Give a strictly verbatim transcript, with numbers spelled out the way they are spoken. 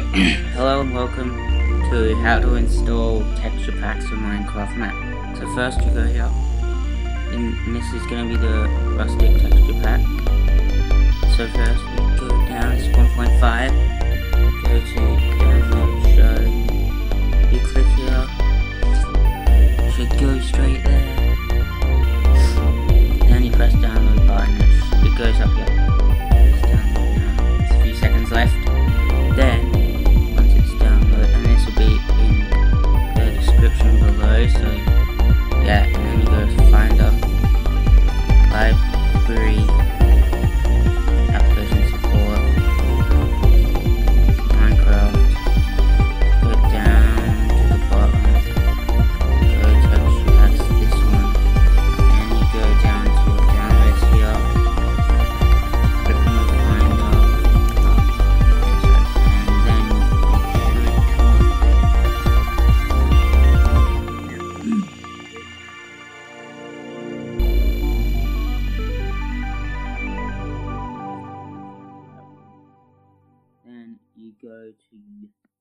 Alright, hello and welcome to how to install texture packs for Minecraft map. So first you go here, and this is going to be the rustic texture pack. So first you go down, it's one point five, go to download, show, you click here, it should go straight there, then you press download button, and it goes up here. It's download now, it's a few seconds left. Then, once it's downloaded, and this will be in the description below, so yeah, and then you go to Finder, Library, Application Support, Minecraft, go down to the bottom, go Texture Packs, this one, and you go down to Downloads here, click on the Finder, then you go to